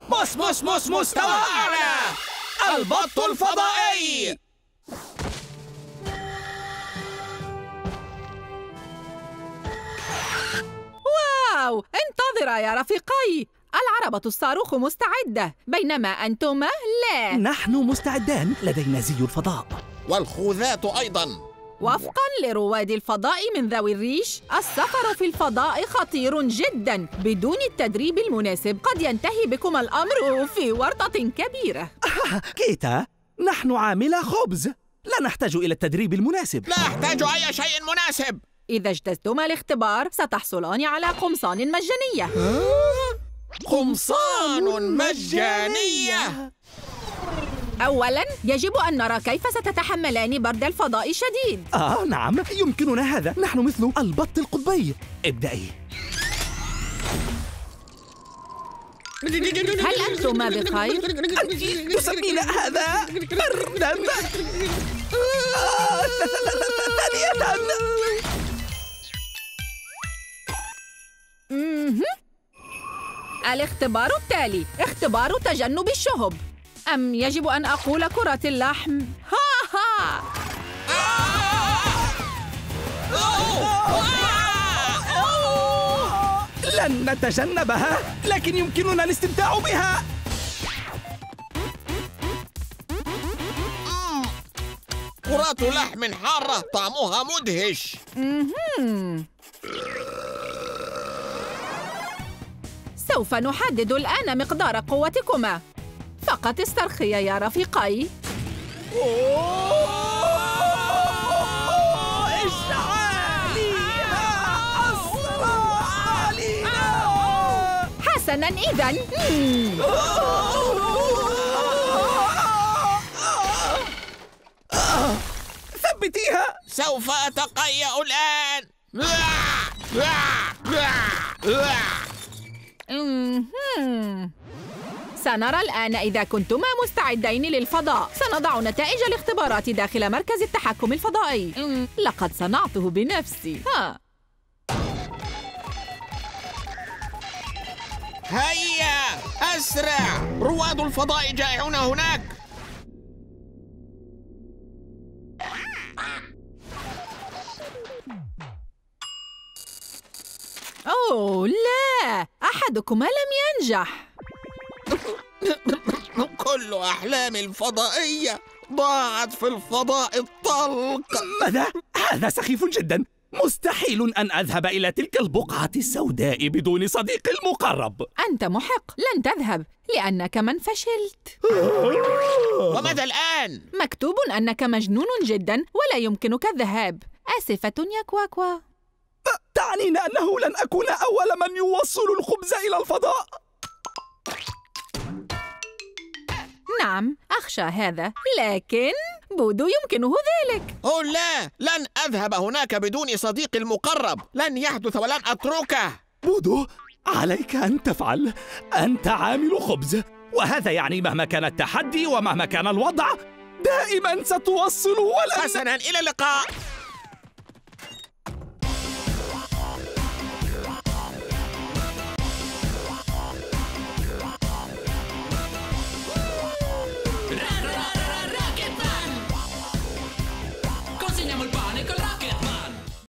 مستوى أعلى. البط الفضائي. واو، انتظرا يا رفيقي. العربة الصاروخ مستعدة، بينما أنتما لا. نحن مستعدان، لدينا زي الفضاء. والخوذات أيضاً. وفقاً لرواد الفضاء من ذوي الريش، السفر في الفضاء خطير جداً. بدون التدريب المناسب قد ينتهي بكم الأمر في ورطة كبيرة. كيتا، نحن عاملا خبز، لا نحتاج إلى التدريب المناسب. لا أحتاج أي شيء مناسب. إذا اجتزتما الاختبار ستحصلان على قمصان مجانية. قمصان مجانية. أولاً يجب أن نرى كيف ستتحملان برد الفضاء الشديد. نعم، يمكننا هذا. نحن مثل البط القطبي. ابدأي. هل أنتما بخير؟ أنت تسمين هذا برداً؟ ثانية. الاختبار التالي اختبار تجنب الشهب. أم يجب أن أقول كرة اللحم؟ ها. لن نتجنبها، لكن يمكننا الاستمتاع بها. كرات لحم حارة طعمها مدهش. سوف نحدد الآن مقدار قوتكما. فقط استرخيا يا رفيقي. حسناً إذن. ثبتيها. سوف أتقيأ الآن. سنرى الآن إذا كنتما مستعدين للفضاء. سنضع نتائج الاختبارات داخل مركز التحكم الفضائي. لقد صنعته بنفسي. هيا أسرع، رواد الفضاء جائعون هناك. أوه لا، أحدكما لم ينجح. كل أحلامي الفضائية ضاعت في الفضاء الطلق. ماذا؟ هذا سخيف جدا. مستحيل أن أذهب إلى تلك البقعة السوداء بدون صديقي المقرب. أنت محق، لن تذهب لأنك من فشلت. وماذا الآن؟ مكتوب أنك مجنون جدا ولا يمكنك الذهاب. آسفة يا كواكوا. تعنين أنه لن أكون أول من يوصل الخبز إلى الفضاء؟ نعم، أخشى هذا، لكن بودو يمكنه ذلك. أوه لا، لن أذهب هناك بدون صديقي المقرب. لن يحدث ولن أتركه. بودو، عليك أن تفعل. أنت عامل خبز، وهذا يعني مهما كان التحدي ومهما كان الوضع دائما ستوصل. حسنا، إلى اللقاء.